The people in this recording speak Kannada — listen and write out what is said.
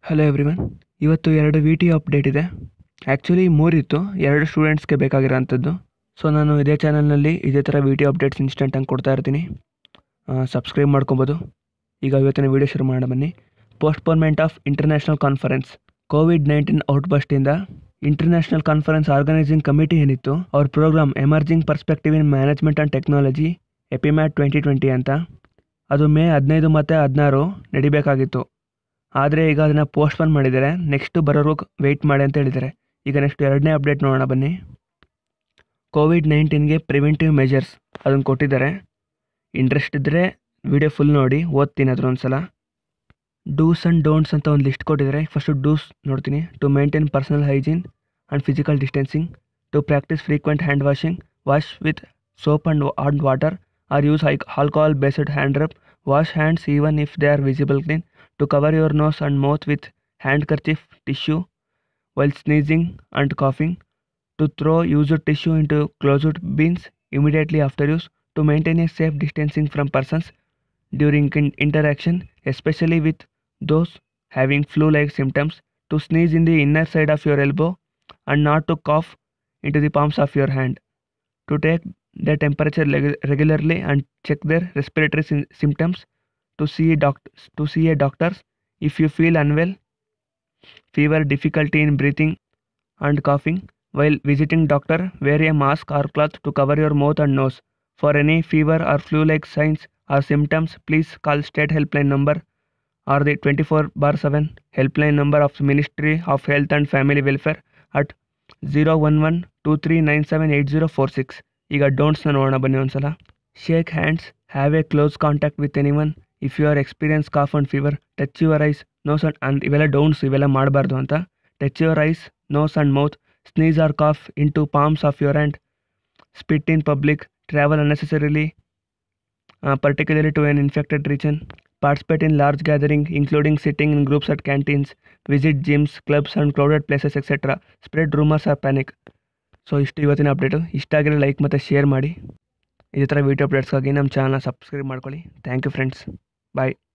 Hello everyone. ಇವತ್ತು 2 ವಿ ಟಿ ಅಪ್ಡೇಟ್ ಇದೆ. ಆ್ಯಕ್ಚುಲಿ 3 ಇತ್ತು, 2 ಸ್ಟೂಡೆಂಟ್ಸ್ಗೆ ಬೇಕಾಗಿರೋಂಥದ್ದು. ಸೊ ನಾನು ಇದೇ ಚಾನಲ್ನಲ್ಲಿ ಇದೇ ಥರ ವಿ ಟಿ ಅಪ್ಡೇಟ್ಸ್ ಇನ್ಸ್ಟೆಂಟಾಗಿ ಕೊಡ್ತಾ ಇರ್ತೀನಿ. ಸಬ್ಸ್ಕ್ರೈಬ್ ಮಾಡ್ಕೊಬೋದು. ಈಗ ಇವತ್ತಿನ ವೀಡಿಯೋ ಶುರು ಮಾಡೋಣ ಬನ್ನಿ. Postponement of international conference. ಕೋವಿಡ್-19 ಔಟ್ಬಸ್ಟಿಂದ ಇಂಟರ್ನ್ಯಾಷನಲ್ ಕಾನ್ಫರೆನ್ಸ್ ಆರ್ಗನೈಸಿಂಗ್ ಕಮಿಟಿ ಏನಿತ್ತು, ಅವ್ರ programme emerging perspective in management and technology EPMAT 2020 ಅಂತ, ಅದು ಮೇ 15 ಮತ್ತು 16 ನಡಿಬೇಕಾಗಿತ್ತು. ಆದರೆ ಈಗ ಅದನ್ನು ಪೋಸ್ಟ್ಪೋನ್ ಮಾಡಿದ್ದಾರೆ. ನೆಕ್ಸ್ಟ್ ಬರೋರ್ಗು ವೆಯ್ಟ್ ಮಾಡಿ ಅಂತ ಹೇಳಿದ್ದಾರೆ. ಈಗ ನೆಕ್ಸ್ಟ್ 2ನೇ ಅಪ್ಡೇಟ್ ನೋಡೋಣ ಬನ್ನಿ. ಕೋವಿಡ್-19ಗೆ ಪ್ರಿವೆಂಟಿವ್ ಮೆಜರ್ಸ್ ಅದನ್ನು ಕೊಟ್ಟಿದ್ದಾರೆ. ಇಂಟ್ರೆಸ್ಟ್ ಇದ್ದರೆ ವಿಡಿಯೋ ಫುಲ್ ನೋಡಿ, ಓದ್ತೀನಿ ಅದ್ರ ಒಂದು ಸಲ. ಡೂಸ್ ಆ್ಯಂಡ್ ಡೋಂಟ್ಸ್ ಅಂತ ಒಂದು ಲಿಸ್ಟ್ ಕೊಟ್ಟಿದ್ದಾರೆ. ಫಸ್ಟು ಡೂಸ್ ನೋಡ್ತೀನಿ. To maintain personal hygiene and physical distancing, to practise frequent hand wash with soap and water or use alcohol based hand rub, wash hands even if they are visible clean, to cover your nose and mouth with handkerchief tissue while sneezing and coughing, to throw used tissue into closed bins immediately after use, to maintain a safe distancing from persons during interaction, especially with those having flu-like symptoms, to sneeze in the inner side of your elbow and not to cough into the palms of your hand, to take their temperature regularly and check their respiratory symptoms, to see a doctor if you feel unwell, fever, difficulty in breathing and coughing. While visiting doctor, wear a mask or cloth to cover your mouth and nose. For any fever or flu-like signs or symptoms, please call state helpline number or the 24/7 helpline number of Ministry of Health and Family Welfare at 01123978046. ಈಗ ಡೋಂಟ್ಸ್ನ ನೋಡೋಣ ಬನ್ನಿ ಒಂದ್ಸಲ. Shake hands, have a close contact with anyone, if you are experience cough and fever, touch your eyes, nose and ಇವೆಲ್ಲ ಡೌನ್ಸ್, ಇವೆಲ್ಲ ಮಾಡಬಾರ್ದು ಅಂತ. Touch your eyes, nose and mouth, sneeze or cough in to palms of your hand, spit in public, travel unnecessarily particularly to an infected region, participate in large gathering including sitting in groups at canteens, visit gyms, clubs and crowded places etc. Spread rumors or panic. So ಇಷ್ಟು ಇವತ್ತಿನ ಅಪ್ಡೇಟು. ಇಷ್ಟ ಆಗಿರೋ ಲೈಕ್ ಮತ್ತು ಶೇರ್ ಮಾಡಿ. ಇದೇ ಥರ ವೀಡಿಯೋ ಅಪ್ಡೇಟ್ಸ್ಗಾಗಿ ನಮ್ಮ ಚಾನಲ್ನ ಸಬ್ಸ್ಕ್ರೈಬ್ ಮಾಡ್ಕೊಳ್ಳಿ. Thank you friends. ಬಾಯ್.